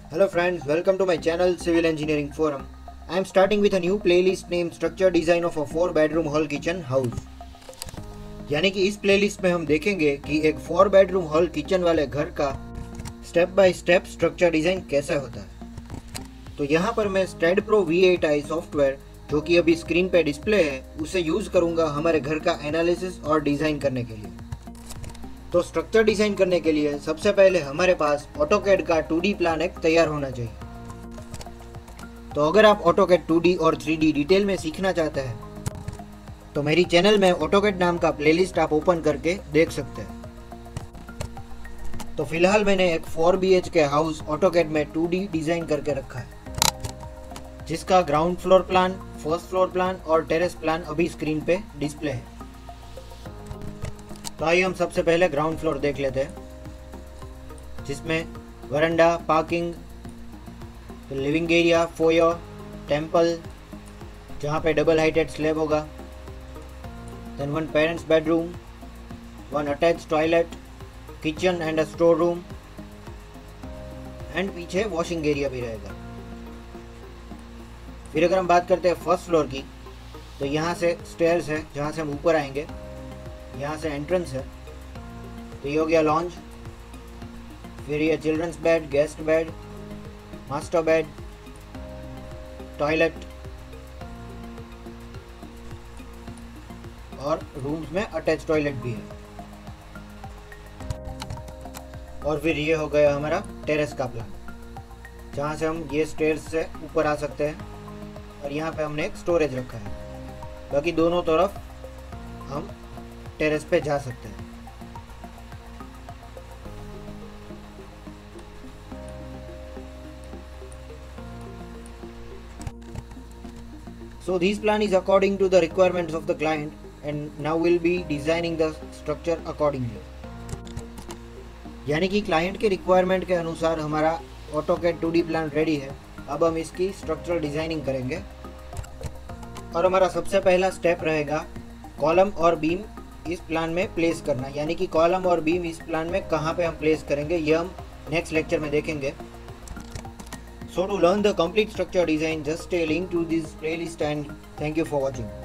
Hello friends, welcome to my channel Civil Engineering Forum. I am starting with a new playlist named Structure Design of a 4-bedroom hall kitchen house. यानी कि इस playlist में हम देखेंगे कि एक 4-bedroom hall kitchen वाले घर का step by step structure design कैसे होता है। तो यहाँ पर मैं STAAD.Pro V8i सॉफ्टवेयर जो कि अभी स्क्रीन पे डिस्प्ले है उसे यूज़ करूँगा हमारे घर का एनालिसिस और डिज़ाइन करने के लिए। तो स्ट्रक्चर डिज़ाइन करने के लिए सबसे पहले हमारे पास AutoCAD का 2D प्लान एक तैयार होना चाहिए। तो अगर आप AutoCAD 2D और 3D डिटेल में सीखना चाहते हैं तो मेरी चैनल में AutoCAD नाम का प्लेलिस्ट आप ओपन करके देख सकते हैं। तो फिलहाल मैंने एक 4 BHK हाउस AutoCAD में 2D डिज़ाइन करके रखा है, जिसका ground floor plan, first floor plan और टेरेस प्लान अभी स्क्रीन पे डिस्प्ले है। तो आइए हम सबसे पहले ग्राउंड फ्लोर देख लेते हैं, जिसमें veranda, parking, living area, foyer, temple जहाँ पे डबल हाइटेड स्लैब होगा, then 1 parents bedroom, 1 attach toilet, kitchen and a store room and पीछे वॉशिंग एरिया भी रहेगा। फिर अगर हम बात करते हैं फर्स्ट फ्लोर की, तो यहाँ से स्टेयर्स है जहाँ से हम ऊपर आएंगे, यहाँ से एंट्रेंस है। तो ये हो गया लॉन्ज, फिर ये children's bed, guest bed, master bed, toilet और रूम्स में अटैच टॉयलेट भी है। और फिर ये हो गया हमारा टेरेस का प्लान, जहाँ से हम ये स्टेयर्स से ऊपर आ सकते हैं और यहाँ पे हमने एक स्टोरेज रखा है। बाकी दोनों तरफ हम टेरेस पे जा सकते हैं। So this plan is according to the requirements of the client and now we'll be designing the structure accordingly. यानी कि क्लाइंट के रिक्वायरमेंट के अनुसार हमारा AutoCAD 2D प्लान रेडी है। अब हम इसकी स्ट्रक्चरल डिजाइनिंग करेंगे और हमारा सबसे पहला स्टेप रहेगा कॉलम और बीम इस प्लान में प्लेस करना। यानी कि कॉलम और बीम इस प्लान में कहाँ पे हम प्लेस करेंगे ये हम नेक्स्ट लेक्चर में देखेंगे। So to learn the complete structure design, just stay linked to this playlist and thank you for watching.